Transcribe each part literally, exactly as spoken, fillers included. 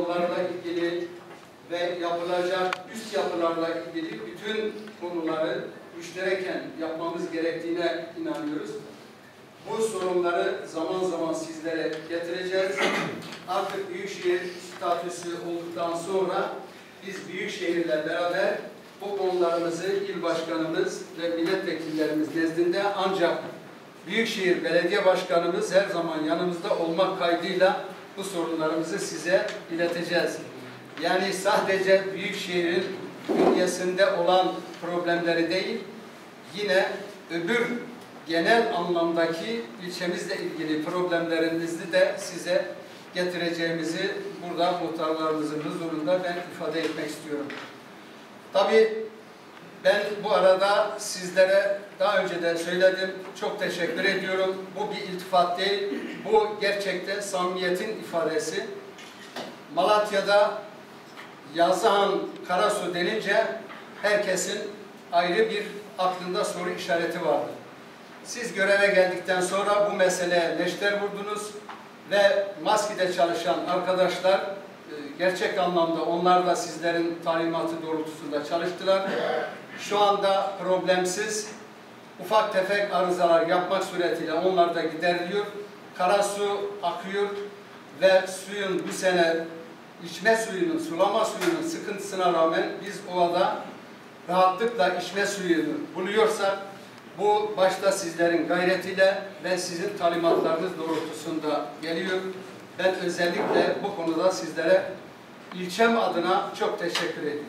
yollarla ilgili ve yapılacak üst yapılarla ilgili bütün konuları müştereken yapmamız gerektiğine inanıyoruz. Bu sorunları zaman zaman sizlere getireceğiz. Artık büyükşehir statüsü olduktan sonra biz büyükşehirle beraber bu konularımızı il başkanımız ve milletvekillerimiz nezdinde ancak Büyükşehir Belediye Başkanımız her zaman yanımızda olmak kaydıyla bu sorunlarımızı size ileteceğiz. Yani sadece Büyükşehir'in bünyesinde olan problemleri değil, yine öbür genel anlamdaki ilçemizle ilgili problemlerinizi de size getireceğimizi burada muhtarlarımızın huzurunda ben ifade etmek istiyorum. Tabii ben bu arada sizlere daha önce de söyledim, çok teşekkür ediyorum. Bu bir iltifat değil, bu gerçekten samimiyetin ifadesi. Malatya'da Yazıhan Karasu denince herkesin ayrı bir aklında soru işareti vardı. Siz göreve geldikten sonra bu meseleye neşter vurdunuz ve maskede çalışan arkadaşlar gerçek anlamda onlar da sizlerin talimatı doğrultusunda çalıştılar. Şu anda problemsiz, ufak tefek arızalar yapmak suretiyle onlar da gideriliyor. Karasu akıyor ve suyun bu sene içme suyunun, sulama suyunun sıkıntısına rağmen biz ovada rahatlıkla içme suyunu buluyorsak bu başta sizlerin gayretiyle ve sizin talimatlarınız doğrultusunda geliyor. Ben özellikle bu konuda sizlere ilçem adına çok teşekkür ediyorum.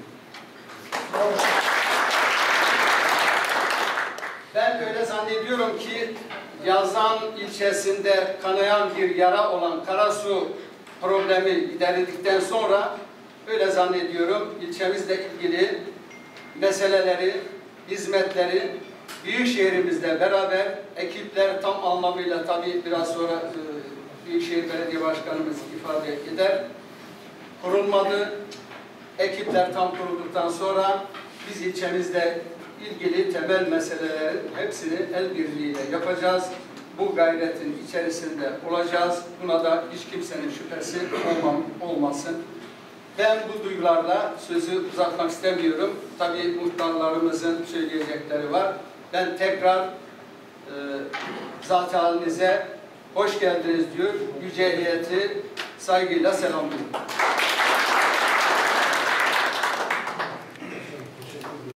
Ben öyle zannediyorum ki Yazan ilçesinde kanayan bir yara olan Karasu problemi giderildikten sonra öyle zannediyorum ilçemizle ilgili meseleleri, hizmetleri Büyükşehirimizle beraber ekipler tam anlamıyla tabii biraz sonra e, Büyükşehir Belediye Başkanımız ifade eder. Kurulmadı. Ekipler tam kurulduktan sonra biz ilçemizle ilgili temel meselelerin hepsini el birliğiyle yapacağız. Bu gayretin içerisinde olacağız. Buna da hiç kimsenin şüphesi olmam, olmasın. Ben bu duygularla sözü uzatmak istemiyorum. Tabii muhtarlarımızın söyleyecekleri var. Ben tekrar e, zat-ı halinize hoş geldiniz diyor. Yüce heyeti saygıyla selamlıyorum.